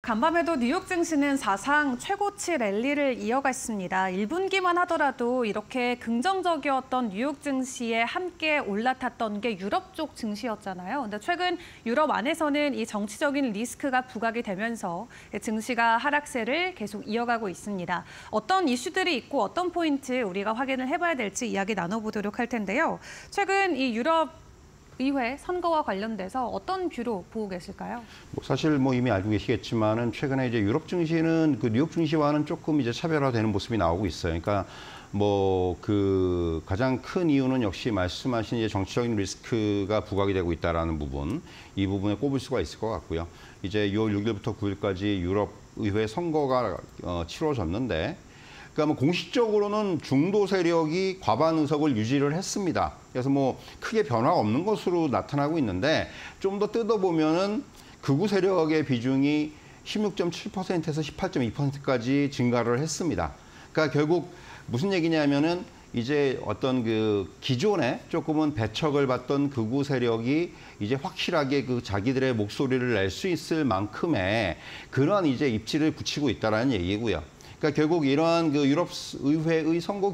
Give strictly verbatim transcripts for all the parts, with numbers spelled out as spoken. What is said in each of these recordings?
간밤에도 뉴욕 증시는 사상 최고치 랠리를 이어갔습니다. 일 분기만 하더라도 이렇게 긍정적이었던 뉴욕 증시에 함께 올라탔던 게 유럽 쪽 증시였잖아요. 근데 최근 유럽 안에서는 이 정치적인 리스크가 부각이 되면서 증시가 하락세를 계속 이어가고 있습니다. 어떤 이슈들이 있고 어떤 포인트 우리가 확인을 해봐야 될지 이야기 나눠보도록 할 텐데요. 최근 이 유럽 의회 선거와 관련돼서 어떤 뷰로 보고 계실까요? 뭐 사실 뭐 이미 알고 계시겠지만은 최근에 이제 유럽 증시는 그 뉴욕 증시와는 조금 이제 차별화되는 모습이 나오고 있어요. 그러니까 뭐 그 가장 큰 이유는 역시 말씀하신 이제 정치적인 리스크가 부각이 되고 있다라는 부분, 이 부분에 꼽을 수가 있을 것 같고요. 이제 유월 육일부터 구일까지 유럽 의회 선거가 어, 치러졌는데. 그러니까 뭐 공식적으로는 중도 세력이 과반 의석을 유지를 했습니다. 그래서 뭐 크게 변화가 없는 것으로 나타나고 있는데 좀 더 뜯어보면은 극우 세력의 비중이 십육 점 칠 퍼센트에서 십팔 점 이 퍼센트까지 증가를 했습니다. 그러니까 결국 무슨 얘기냐면은 이제 어떤 그 기존에 조금은 배척을 받던 극우 세력이 이제 확실하게 그 자기들의 목소리를 낼 수 있을 만큼의 그런 이제 입지를 굳히고 있다라는 얘기고요. 그러니까 결국 이러한 그 유럽 의회의 선거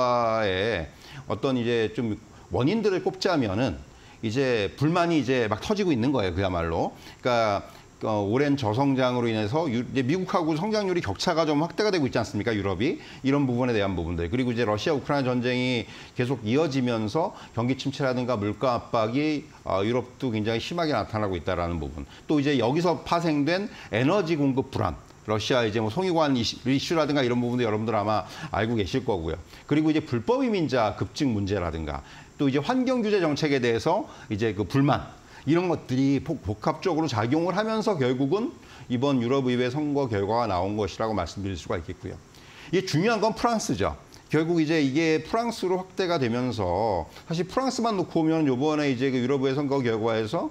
결과에 어떤 이제 좀 원인들을 꼽자면은 이제 불만이 이제 막 터지고 있는 거예요, 그야말로. 그러니까 어, 오랜 저성장으로 인해서 유, 이제 미국하고 성장률이 격차가 좀 확대가 되고 있지 않습니까, 유럽이? 이런 부분에 대한 부분들. 그리고 이제 러시아 우크라이나 전쟁이 계속 이어지면서 경기 침체라든가 물가 압박이 어, 유럽도 굉장히 심하게 나타나고 있다라는 부분. 또 이제 여기서 파생된 에너지 공급 불안. 러시아 이제 뭐 송유관 이슈라든가 이런 부분도 여러분들 아마 알고 계실 거고요. 그리고 이제 불법 이민자 급증 문제라든가 또 이제 환경 규제 정책에 대해서 이제 그 불만 이런 것들이 복합적으로 작용을 하면서 결국은 이번 유럽 의회 선거 결과가 나온 것이라고 말씀드릴 수가 있겠고요. 이게 중요한 건 프랑스죠. 결국 이제 이게 프랑스로 확대가 되면서 사실 프랑스만 놓고 보면 이번에 이제 그 유럽 의회 선거 결과에서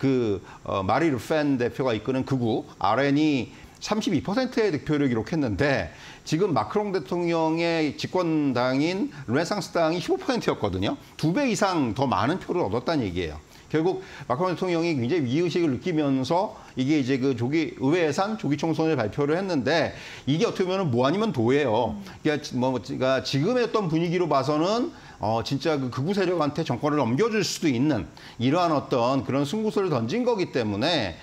그 어, 마리 르펜 대표가 이끄는 극우 알엔이 삼십이 퍼센트의 득표를 기록했는데 지금 마크롱 대통령의 집권당인 르네상스 당이 십오 퍼센트였거든요. 두 배 이상 더 많은 표를 얻었다는 얘기예요. 결국 마크롱 대통령이 굉장히 위의식을 느끼면서 이게 이제 그 조기 의회 예산 조기 총선을 발표를 했는데 이게 어떻게 보면 뭐 아니면 도예요. 그러니까 뭐 그러니까 지금의 어떤 분위기로 봐서는 어 진짜 그 극우 세력한테 정권을 넘겨줄 수도 있는 이러한 어떤 그런 승부수를 던진 거기 때문에.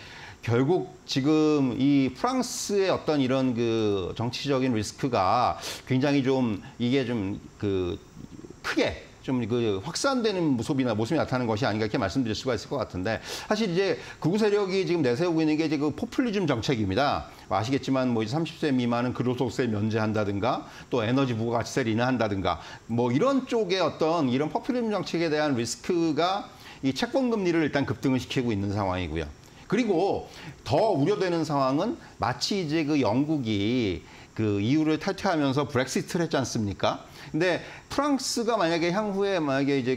결국 지금 이 프랑스의 어떤 이런 그 정치적인 리스크가 굉장히 좀 이게 좀 그 크게 좀 그 확산되는 모습이나 모습이 나타나는 것이 아닌가 이렇게 말씀드릴 수가 있을 것 같은데 사실 이제 극우 세력이 지금 내세우고 있는 게 이제 그 포퓰리즘 정책입니다. 아시겠지만 뭐 이제 삼십 세 미만은 근로소득세 면제한다든가 또 에너지 부가가치세를 인하한다든가 뭐 이런 쪽의 어떤 이런 포퓰리즘 정책에 대한 리스크가 이 채권 금리를 일단 급등을 시키고 있는 상황이고요. 그리고 더 우려되는 상황은 마치 이제 그 영국이 그 이유를 탈퇴하면서 브렉시트를 했지 않습니까? 근데 프랑스가 만약에 향후에 만약에 이제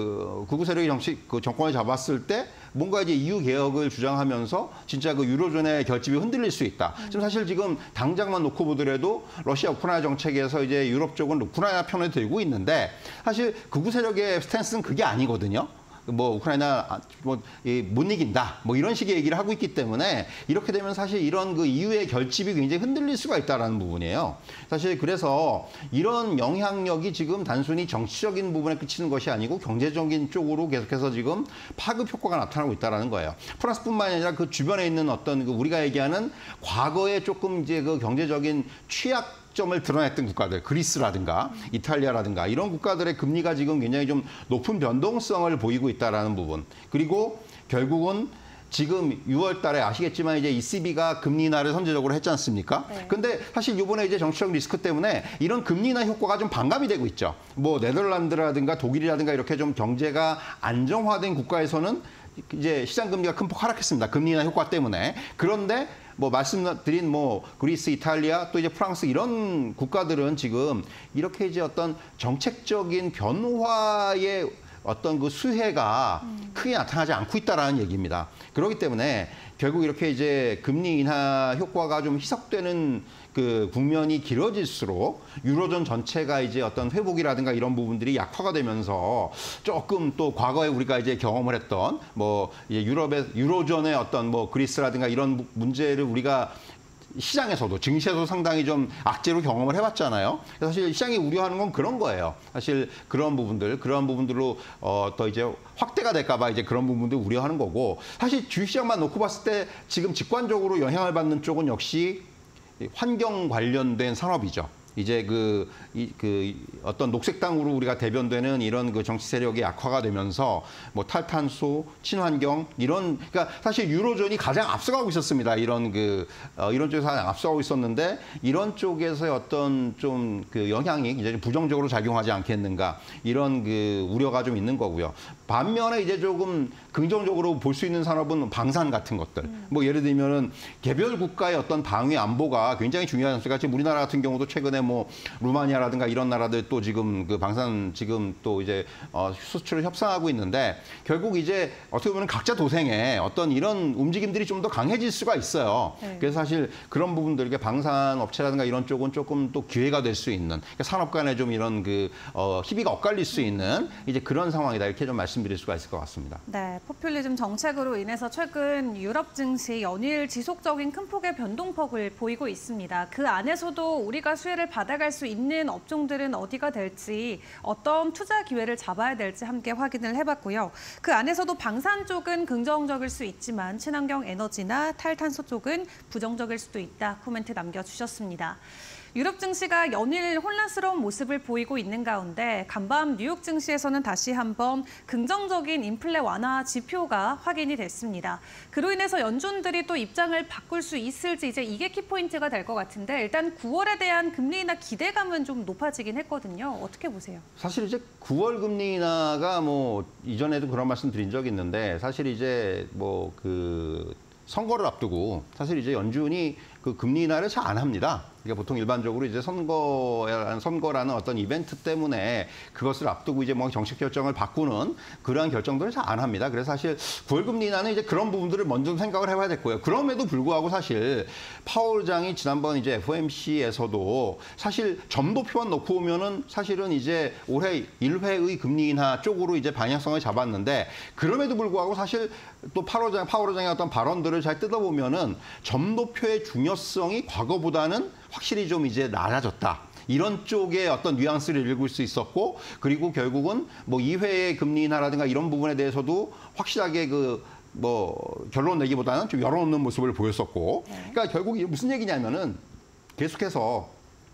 그 극우 세력이 정치 그 정권을 잡았을 때 뭔가 이제 이유 개혁을 주장하면서 진짜 그 유로존의 결집이 흔들릴 수 있다. 지금 사실 지금 당장만 놓고 보더라도 러시아 우크라이나 정책에서 이제 유럽 쪽은 우크라이나 편을 들고 있는데 사실 극우 세력의 스탠스는 그게 아니거든요. 뭐 우크라이나 뭐 못 이긴다 뭐 이런 식의 얘기를 하고 있기 때문에 이렇게 되면 사실 이런 그 이후의 결집이 굉장히 흔들릴 수가 있다라는 부분이에요. 사실 그래서 이런 영향력이 지금 단순히 정치적인 부분에 그치는 것이 아니고 경제적인 쪽으로 계속해서 지금 파급 효과가 나타나고 있다라는 거예요. 프랑스뿐만 아니라 그 주변에 있는 어떤 그 우리가 얘기하는 과거에 조금 이제 그 경제적인 취약 점을 드러냈던 국가들, 그리스라든가 이탈리아라든가 이런 국가들의 금리가 지금 굉장히 좀 높은 변동성을 보이고 있다라는 부분. 그리고 결국은 지금 유월 달에 아시겠지만 이제 이씨비가 금리 인하를 선제적으로 했지 않습니까? 네. 근데 사실 이번에 이제 정치적 리스크 때문에 이런 금리 인하 효과가 좀 반감이 되고 있죠. 뭐 네덜란드라든가 독일이라든가 이렇게 좀 경제가 안정화된 국가에서는 이제 시장 금리가 큰 폭 하락했습니다. 금리 인하 효과 때문에. 그런데 뭐 말씀드린 뭐 그리스, 이탈리아 또 이제 프랑스 이런 국가들은 지금 이렇게 이제 어떤 정책적인 변화의 어떤 그 수혜가 음. 크게 나타나지 않고 있다라는 얘기입니다. 그렇기 때문에 결국 이렇게 이제 금리 인하 효과가 좀 희석되는 그 국면이 길어질수록 유로존 전체가 이제 어떤 회복이라든가 이런 부분들이 약화가 되면서 조금 또 과거에 우리가 이제 경험을 했던 뭐 이제 유럽의 유로존의 어떤 뭐 그리스라든가 이런 문제를 우리가 시장에서도 증시에서도 상당히 좀 악재로 경험을 해봤잖아요. 그래서 사실 시장이 우려하는 건 그런 거예요. 사실 그런 부분들, 그런 부분들로 어, 더 이제 확대가 될까봐 이제 그런 부분들 우려하는 거고, 사실 주식시장만 놓고 봤을 때 지금 직관적으로 영향을 받는 쪽은 역시 환경 관련된 산업이죠. 이제 그, 이, 그 어떤 녹색당으로 우리가 대변되는 이런 그 정치 세력이 약화가 되면서 뭐 탈탄소, 친환경 이런, 그러니까 사실 유로존이 가장 앞서가고 있었습니다. 이런 그 어, 이런 쪽에서 가장 앞서가고 있었는데 이런 쪽에서의 어떤 좀 그 영향이 이제 부정적으로 작용하지 않겠는가 이런 그 우려가 좀 있는 거고요. 반면에 이제 조금 긍정적으로 볼 수 있는 산업은 방산 같은 것들. 음. 뭐 예를 들면은 개별 국가의 어떤 방위 안보가 굉장히 중요하지 않습니까? 지금 우리나라 같은 경우도 최근에 뭐 루마니아라든가 이런 나라들 또 지금 그 방산 지금 또 이제 어 수출을 협상하고 있는데 결국 이제 어떻게 보면 각자 도생에 어떤 이런 움직임들이 좀 더 강해질 수가 있어요. 네. 그래서 사실 그런 부분들, 방산 업체라든가 이런 쪽은 조금 또 기회가 될 수 있는, 그러니까 산업 간에 좀 이런 그 어 희비가 엇갈릴 수 있는 이제 그런 상황이다, 이렇게 좀 말씀드릴 수가 있을 것 같습니다. 네, 포퓰리즘 정책으로 인해서 최근 유럽 증시 연일 지속적인 큰 폭의 변동폭을 보이고 있습니다. 그 안에서도 우리가 수혜를 받아갈 수 있는 업종들은 어디가 될지, 어떤 투자 기회를 잡아야 될지 함께 확인을 해봤고요. 그 안에서도 방산 쪽은 긍정적일 수 있지만 친환경 에너지나 탈탄소 쪽은 부정적일 수도 있다, 코멘트 남겨주셨습니다. 유럽 증시가 연일 혼란스러운 모습을 보이고 있는 가운데 간밤 뉴욕 증시에서는 다시 한번 긍정적인 인플레 완화 지표가 확인이 됐습니다. 그로 인해서 연준들이 또 입장을 바꿀 수 있을지, 이제 이게 키포인트가 될 것 같은데, 일단 구월에 대한 금리 인하 기대감은 좀 높아지긴 했거든요. 어떻게 보세요? 사실 이제 구월 금리 인하가 뭐 이전에도 그런 말씀 드린 적이 있는데, 사실 이제 뭐 그 선거를 앞두고 사실 이제 연준이 그 금리 인하를 잘 안 합니다. 그러니까 보통 일반적으로 이제 선거라는, 선거라는 어떤 이벤트 때문에 그것을 앞두고 이제 뭐 정책 결정을 바꾸는 그러한 결정들을 잘 안 합니다. 그래서 사실 구월 금리 인하는 이제 그런 부분들을 먼저 생각을 해봐야 됐고요. 그럼에도 불구하고 사실 파월 의장이 지난번 이제 에프오엠씨에서도 사실 점도표만 놓고 보면은 사실은 이제 올해 일 회의 금리 인하 쪽으로 이제 방향성을 잡았는데, 그럼에도 불구하고 사실 또 파월 의장, 파월 의장의 어떤 발언들을 잘 뜯어보면은 점도표의 중요성이 과거보다는 확실히 좀 이제 낮아졌다, 이런 쪽의 어떤 뉘앙스를 읽을 수 있었고, 그리고 결국은 뭐 이 회의 금리 인하라든가 이런 부분에 대해서도 확실하게 그 뭐 결론 내기보다는 좀 열어놓는 모습을 보였었고, 그러니까 결국 이게 무슨 얘기냐면은 계속해서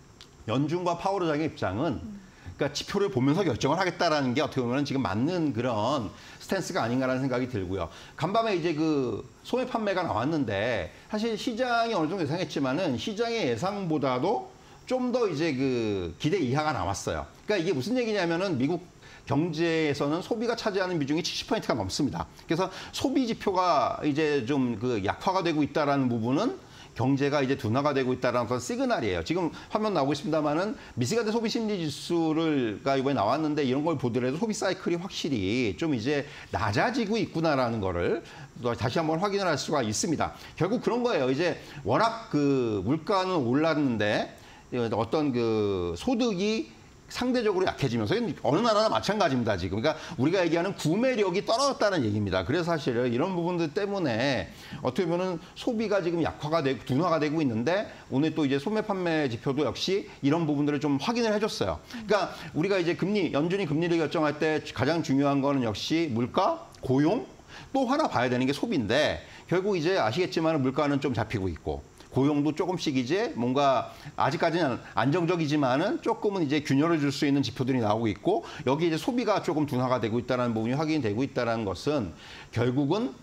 연준과 파월 의장의 입장은 그러니까 지표를 보면서 결정을 하겠다라는 게 어떻게 보면 지금 맞는 그런 스탠스가 아닌가라는 생각이 들고요. 간밤에 이제 그 소매 판매가 나왔는데 사실 시장이 어느 정도 예상했지만은 시장의 예상보다도 좀 더 이제 그 기대 이하가 나왔어요. 그러니까 이게 무슨 얘기냐면은 미국 경제에서는 소비가 차지하는 비중이 칠십 퍼센트가 넘습니다. 그래서 소비 지표가 이제 좀 그 약화가 되고 있다라는 부분은 경제가 이제 둔화가 되고 있다는 그런 시그널이에요. 지금 화면 나오고 있습니다만은 미시간대 소비 심리 지수가 이번에 나왔는데, 이런 걸 보더라도 소비 사이클이 확실히 좀 이제 낮아지고 있구나라는 거를 다시 한번 확인을 할 수가 있습니다. 결국 그런 거예요. 이제 워낙 그 물가는 올랐는데 어떤 그 소득이 상대적으로 약해지면서, 어느 나라나 마찬가지입니다, 지금. 그러니까 우리가 얘기하는 구매력이 떨어졌다는 얘기입니다. 그래서 사실 이런 부분들 때문에 어떻게 보면 소비가 지금 약화가 되고 둔화가 되고 있는데, 오늘 또 이제 소매 판매 지표도 역시 이런 부분들을 좀 확인을 해줬어요. 그러니까 우리가 이제 금리, 연준이 금리를 결정할 때 가장 중요한 거는 역시 물가, 고용, 또 하나 봐야 되는 게 소비인데, 결국 이제 아시겠지만 물가는 좀 잡히고 있고, 고용도 조금씩 이제 뭔가 아직까지는 안정적이지만은 조금은 이제 균열을 줄 수 있는 지표들이 나오고 있고, 여기 이제 소비가 조금 둔화가 되고 있다는 부분이 확인되고 있다는 것은 결국은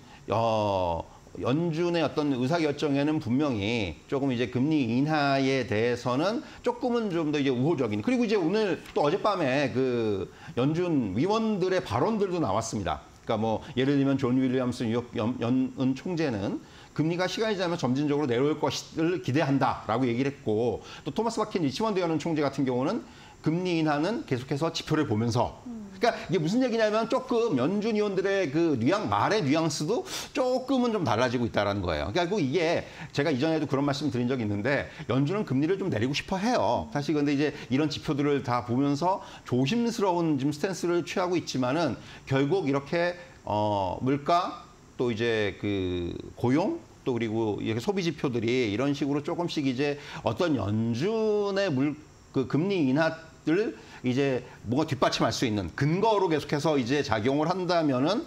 어 연준의 어떤 의사결정에는 분명히 조금 이제 금리 인하에 대해서는 조금은 좀 더 이제 우호적인, 그리고 이제 오늘 또 어젯밤에 그 연준 위원들의 발언들도 나왔습니다. 그러니까 뭐 예를 들면 존 윌리엄슨 뉴욕 연은 총재는 금리가 시간이 지나면 점진적으로 내려올 것을 기대한다라고 얘기를 했고, 또 토마스 바킨 리치먼드 연은 총재 같은 경우는 금리 인하는 계속해서 지표를 보면서, 그러니까 이게 무슨 얘기냐면 조금 연준 위원들의 그 뉘앙, 말의 뉘앙스도 조금은 좀 달라지고 있다는 거예요. 그러니까 이게 제가 이전에도 그런 말씀 드린 적이 있는데, 연준은 금리를 좀 내리고 싶어 해요. 사실 근데 이제 이런 지표들을 다 보면서 조심스러운 좀 스탠스를 취하고 있지만은 결국 이렇게 어 물가, 또 이제 그 고용, 또 그리고 이렇게 소비 지표들이 이런 식으로 조금씩 이제 어떤 연준의 물, 그 금리 인하를 이제 뭔가 뒷받침할 수 있는 근거로 계속해서 이제 작용을 한다면은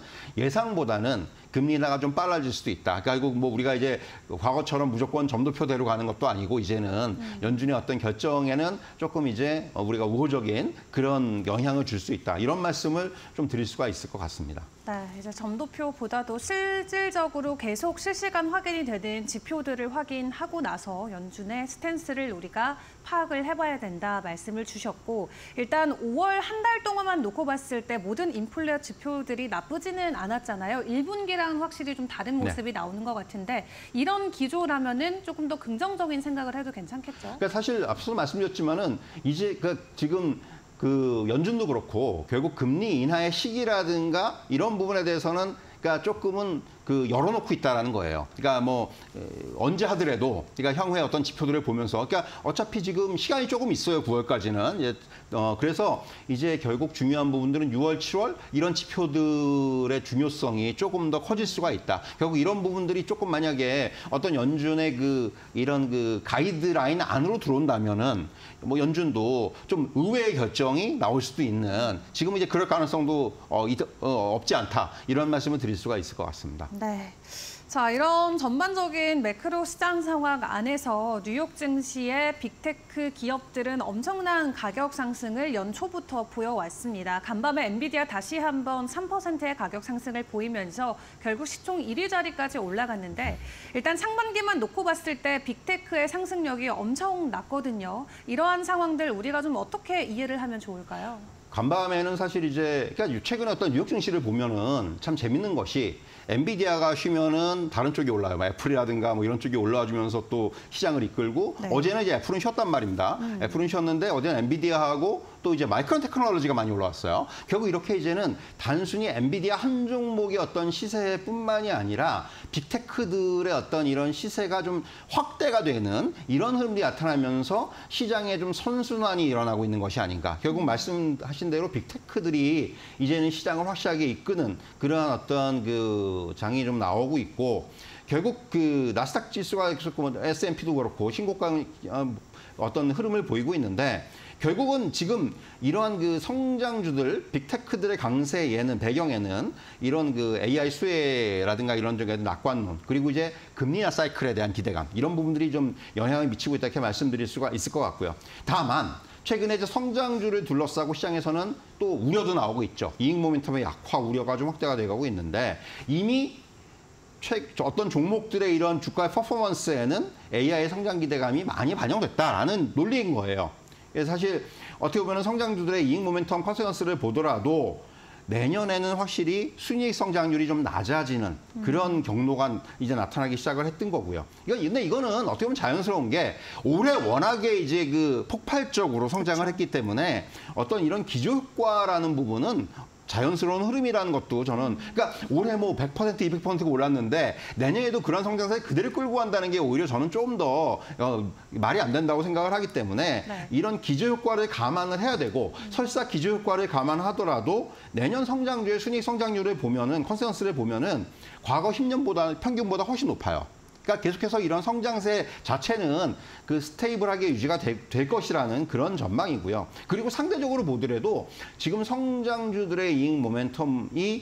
예상보다는 금리 인하가 좀 빨라질 수도 있다. 결국 뭐 우리가 이제 과거처럼 무조건 점도표대로 가는 것도 아니고 이제는 음. 연준의 어떤 결정에는 조금 이제 우리가 우호적인 그런 영향을 줄 수 있다. 이런 말씀을 좀 드릴 수가 있을 것 같습니다. 네, 이제 점도표보다도 실질적으로 계속 실시간 확인이 되는 지표들을 확인하고 나서 연준의 스탠스를 우리가 파악을 해봐야 된다 말씀을 주셨고, 일단 오월 한 달 동안만 놓고 봤을 때 모든 인플레 지표들이 나쁘지는 않았잖아요. 일 분기랑 확실히 좀 다른 모습이 네. 나오는 것 같은데 이런 기조라면은 조금 더 긍정적인 생각을 해도 괜찮겠죠? 그러니까 사실 앞서 말씀드렸지만은 이제 그 지금 그 연준도 그렇고 결국 금리 인하의 시기라든가 이런 부분에 대해서는 그러니까 조금은 그 열어놓고 있다라는 거예요. 그러니까 뭐 언제 하더라도 그러니까 향후에 어떤 지표들을 보면서 그러니까 어차피 지금 시간이 조금 있어요. 구월까지는. 이제 어 그래서 이제 결국 중요한 부분들은 유월, 칠월 이런 지표들의 중요성이 조금 더 커질 수가 있다. 결국 이런 부분들이 조금 만약에 어떤 연준의 그 이런 그 가이드라인 안으로 들어온다면은 뭐 연준도 좀 의외의 결정이 나올 수도 있는 지금 이제 그럴 가능성도 어, 어, 없지 않다. 이런 말씀을 드릴 수가 있을 것 같습니다. 네. 자, 이런 전반적인 매크로 시장 상황 안에서 뉴욕 증시의 빅테크 기업들은 엄청난 가격 상승을 연초부터 보여왔습니다. 간밤에 엔비디아 다시 한번 삼 퍼센트의 가격 상승을 보이면서 결국 시총 일 위 자리까지 올라갔는데 일단 상반기만 놓고 봤을 때 빅테크의 상승력이 엄청 났거든요. 이러한 상황들 우리가 좀 어떻게 이해를 하면 좋을까요? 간밤에는 사실 이제 그러니까 최근에 어떤 뉴욕 증시를 보면은 참 재밌는 것이 엔비디아가 쉬면은 다른 쪽이 올라요. 뭐 애플이라든가 뭐 이런 쪽이 올라와 주면서 또 시장을 이끌고 네. 어제는 이제 애플은 쉬었단 말입니다. 음. 애플은 쉬었는데 어제는 엔비디아하고 또 이제 마이크론 테크놀로지가 많이 올라왔어요. 결국 이렇게 이제는 단순히 엔비디아 한 종목의 어떤 시세뿐만이 아니라 빅테크들의 어떤 이런 시세가 좀 확대가 되는 이런 흐름이 나타나면서 시장에 좀 선순환이 일어나고 있는 것이 아닌가. 결국 말씀하신 대로 빅테크들이 이제는 시장을 확실하게 이끄는 그러한 어떤 그 장이 좀 나오고 있고 결국 그 나스닥 지수가 계속 에스 앤 피도 그렇고 신고가 어떤 흐름을 보이고 있는데 결국은 지금 이러한 그 성장주들, 빅테크들의 강세에는 배경에는 이런 그 에이아이 수혜라든가 이런 쪽에 낙관론 그리고 이제 금리 인하 사이클에 대한 기대감 이런 부분들이 좀 영향을 미치고 있다 이렇게 말씀드릴 수가 있을 것 같고요. 다만 최근에 이제 성장주를 둘러싸고 시장에서는 또 우려도 나오고 있죠. 이익 모멘텀의 약화 우려가 좀 확대가 돼가고 있는데 이미 최, 어떤 종목들의 이런 주가의 퍼포먼스에는 에이아이의 성장 기대감이 많이 반영됐다라는 논리인 거예요. 그래서 사실 어떻게 보면 성장주들의 이익 모멘텀 컨센서스를 보더라도 내년에는 확실히 순이익 성장률이 좀 낮아지는 그런 경로가 이제 나타나기 시작을 했던 거고요. 이거 근데 이거는 어떻게 보면 자연스러운 게 올해 워낙에 이제 그 폭발적으로 성장을 했기 때문에 어떤 이런 기저효과라는 부분은 자연스러운 흐름이라는 것도 저는 그러니까 올해 뭐 백 퍼센트, 이백 퍼센트가 올랐는데 내년에도 그런 성장세를 그대로 끌고 간다는 게 오히려 저는 조금 더 어, 말이 안 된다고 생각을 하기 때문에 네. 이런 기저효과를 감안을 해야 되고 음. 설사 기저효과를 감안하더라도 내년 성장주의 순이익 성장률을 보면은 컨센서스를 보면은 과거 십 년보다 평균보다 훨씬 높아요. 그러니까 계속해서 이런 성장세 자체는 그 스테이블하게 유지가 되, 될 것이라는 그런 전망이고요. 그리고 상대적으로 보더라도 지금 성장주들의 이익 모멘텀이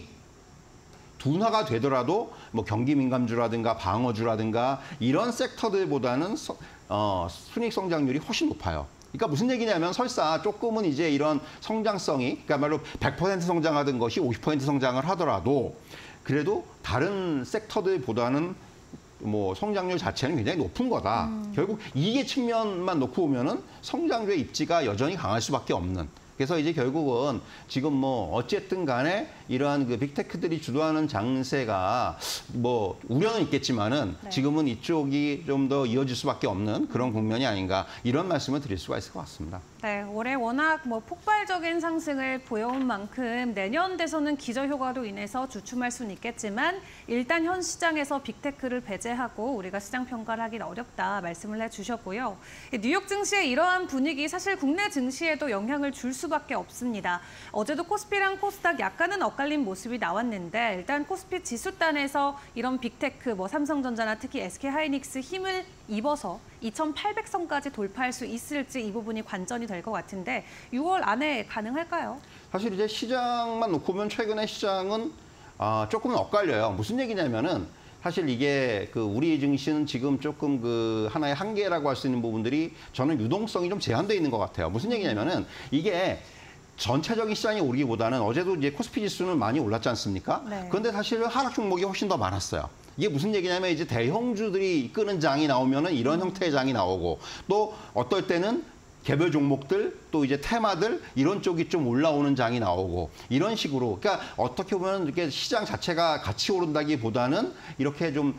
둔화가 되더라도 뭐 경기 민감주라든가 방어주라든가 이런 섹터들보다는 서, 어, 순이익 성장률이 훨씬 높아요. 그러니까 무슨 얘기냐면 설사 조금은 이제 이런 성장성이 그러니까 말로 백 퍼센트 성장하던 것이 오십 퍼센트 성장을 하더라도 그래도 다른 섹터들보다는 뭐 성장률 자체는 굉장히 높은 거다. 음. 결국 이게 측면만 놓고 보면은 성장주의 입지가 여전히 강할 수밖에 없는. 그래서 이제 결국은 지금 뭐 어쨌든 간에 이러한 그 빅테크들이 주도하는 장세가 뭐 우려는 있겠지만은 네. 지금은 이쪽이 좀 더 이어질 수밖에 없는 그런 국면이 아닌가 이런 말씀을 드릴 수가 있을 것 같습니다. 네, 올해 워낙 뭐 폭발적인 상승을 보여온 만큼 내년 대선은 기저효과로 인해서 주춤할 수는 있겠지만 일단 현 시장에서 빅테크를 배제하고 우리가 시장 평가를 하긴 어렵다 말씀을 해주셨고요. 뉴욕 증시의 이러한 분위기 사실 국내 증시에도 영향을 줄 수밖에 없습니다. 어제도 코스피랑 코스닥 약간은 엇갈린 모습이 나왔는데 일단 코스피 지수단에서 이런 빅테크, 뭐 삼성전자나 특히 에스케이하이닉스 힘을 입어서 이천팔백 선까지 돌파할 수 있을지 이 부분이 관전이 될 것 같은데 유월 안에 가능할까요? 사실 이제 시장만 놓고 보면 최근에 시장은 아, 조금은 엇갈려요. 무슨 얘기냐면은 사실 이게 그 우리 증시는 지금 조금 그 하나의 한계라고 할 수 있는 부분들이 저는 유동성이 좀 제한되어 있는 것 같아요. 무슨 얘기냐면은 이게 전체적인 시장이 오르기보다는 어제도 이제 코스피 지수는 많이 올랐지 않습니까? 네. 그런데 사실은 하락 종목이 훨씬 더 많았어요. 이게 무슨 얘기냐면 이제 대형주들이 이끄는 장이 나오면은 이런 형태의 장이 나오고 또 어떨 때는 개별 종목들 또 이제 테마들 이런 쪽이 좀 올라오는 장이 나오고 이런 식으로 그러니까 어떻게 보면 이렇게 시장 자체가 같이 오른다기보다는 이렇게 좀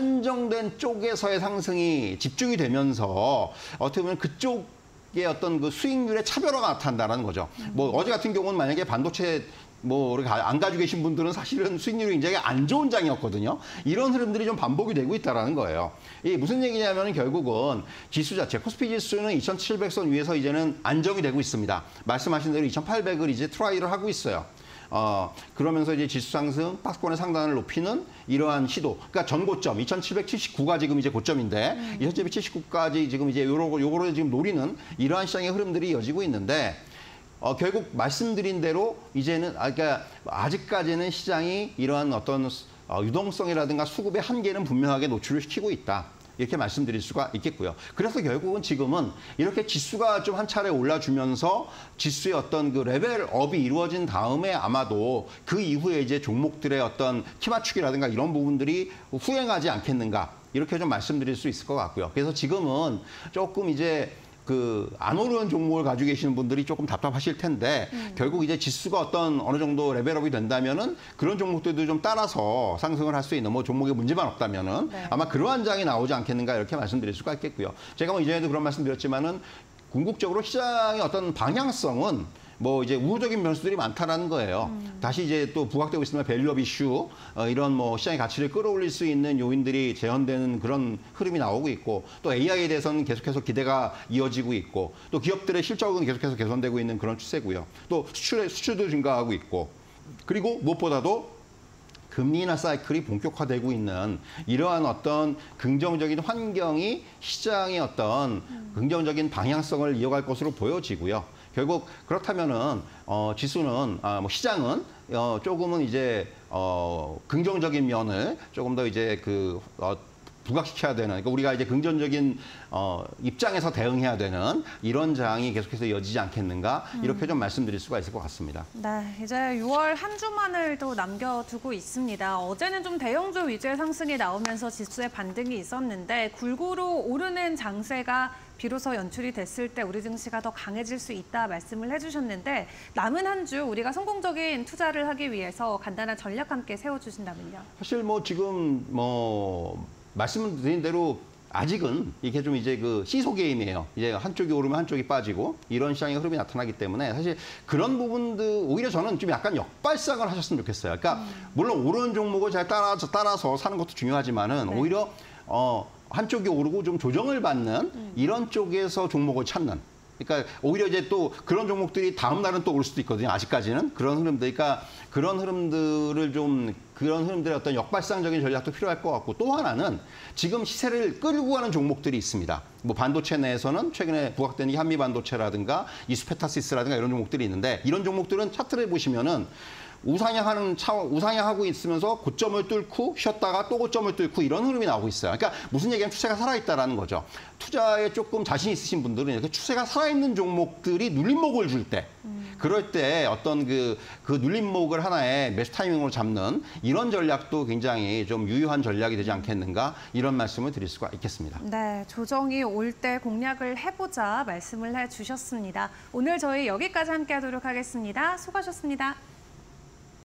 한정된 쪽에서의 상승이 집중이 되면서 어떻게 보면 그쪽 의 어떤 그 수익률의 차별화가 나타난다는 거죠. 뭐 어제 같은 경우는 만약에 반도체 뭐 우리가 안 가지고 계신 분들은 사실은 수익률이 굉장히 안 좋은 장이었거든요. 이런 흐름들이 좀 반복이 되고 있다는 거예요. 이게 무슨 얘기냐면 결국은 지수 자체, 코스피 지수는 이천칠백 선 위에서 이제는 안정이 되고 있습니다. 말씀하신 대로 이천팔백을 이제 트라이를 하고 있어요. 어, 그러면서 이제 지수 상승, 박스권의 상단을 높이는 이러한 시도. 그러니까 전고점, 이천칠백칠십구가 지금 이제 고점인데, 음. 이천칠백칠십구까지 지금 이제 요러, 요거를 지금 노리는 이러한 시장의 흐름들이 이어지고 있는데, 어, 결국 말씀드린 대로 이제는, 아, 그러니까 아직까지는 시장이 이러한 어떤 어, 유동성이라든가 수급의 한계는 분명하게 노출을 시키고 있다. 이렇게 말씀드릴 수가 있겠고요. 그래서 결국은 지금은 이렇게 지수가 좀 한 차례 올라주면서 지수의 어떤 그 레벨업이 이루어진 다음에 아마도 그 이후에 이제 종목들의 어떤 키 맞추기라든가 이런 부분들이 후행하지 않겠는가 이렇게 좀 말씀드릴 수 있을 것 같고요. 그래서 지금은 조금 이제 그 안 오르는 종목을 가지고 계시는 분들이 조금 답답하실 텐데 음. 결국 이제 지수가 어떤 어느 정도 레벨업이 된다면은 그런 종목들도 좀 따라서 상승을 할 수 있는 뭐 종목에 문제만 없다면은 네. 아마 그러한 장이 나오지 않겠는가 이렇게 말씀드릴 수가 있겠고요. 제가 뭐 이전에도 그런 말씀드렸지만은 궁극적으로 시장의 어떤 방향성은 뭐 이제 우호적인 변수들이 많다라는 거예요. 음. 다시 이제 또 부각되고 있으면 밸류업 이슈 어, 이런 뭐 시장의 가치를 끌어올릴 수 있는 요인들이 재현되는 그런 흐름이 나오고 있고 또 에이아이에 대해서는 계속해서 기대가 이어지고 있고 또 기업들의 실적은 계속해서 개선되고 있는 그런 추세고요. 또 수출의 수출도 증가하고 있고 그리고 무엇보다도 금리 인하 사이클이 본격화되고 있는 이러한 어떤 긍정적인 환경이 시장의 어떤 음. 긍정적인 방향성을 이어갈 것으로 보여지고요. 결국 그렇다면은 어, 지수는 아, 뭐 시장은 어, 조금은 이제 어, 긍정적인 면을 조금 더 이제 그 어, 부각시켜야 되는 그러니까 우리가 이제 긍정적인 어, 입장에서 대응해야 되는 이런 장이 계속해서 이어지지 않겠는가 이렇게 좀 말씀드릴 수가 있을 것 같습니다. 네, 이제 유월 한 주만을 또 남겨두고 있습니다. 어제는 좀 대형주 위주의 상승이 나오면서 지수의 반등이 있었는데 골고루 오르는 장세가 비로소 연출이 됐을 때 우리 증시가 더 강해질 수 있다 말씀을 해주셨는데 남은 한 주 우리가 성공적인 투자를 하기 위해서 간단한 전략 함께 세워주신다면요. 사실 뭐 지금 뭐 말씀드린 대로 아직은 이게 좀 이제 그 시소 게임이에요. 이제 한쪽이 오르면 한쪽이 빠지고 이런 시장의 흐름이 나타나기 때문에 사실 그런 부분들 오히려 저는 좀 약간 역발상을 하셨으면 좋겠어요. 그러니까 음. 물론 오르는 종목을 잘 따라서 따라서 사는 것도 중요하지만은 네. 오히려 어. 한쪽이 오르고 좀 조정을 받는 음. 이런 쪽에서 종목을 찾는. 그러니까 오히려 이제 또 그런 종목들이 다음 날은 또 올 수도 있거든요. 아직까지는 그런 흐름들. 그러니까 그런 흐름들을 좀 그런 흐름들의 어떤 역발상적인 전략도 필요할 것 같고 또 하나는 지금 시세를 끌고 가는 종목들이 있습니다. 뭐 반도체 내에서는 최근에 부각된 이 한미 반도체라든가 이스페타시스라든가 이런 종목들이 있는데 이런 종목들은 차트를 보시면은 우상향하는 차 우상향하고 있으면서 고점을 뚫고 쉬었다가 또 고점을 뚫고 이런 흐름이 나오고 있어요. 그러니까 무슨 얘기냐면 추세가 살아있다라는 거죠. 투자에 조금 자신 있으신 분들은 이렇게 추세가 살아있는 종목들이 눌림목을 줄 때, 음. 그럴 때 어떤 그, 그 눌림목을 하나의 매수 타이밍으로 잡는 이런 전략도 굉장히 좀 유효한 전략이 되지 않겠는가 이런 말씀을 드릴 수가 있겠습니다. 네, 조정이 올 때 공략을 해보자 말씀을 해주셨습니다. 오늘 저희 여기까지 함께하도록 하겠습니다. 수고하셨습니다.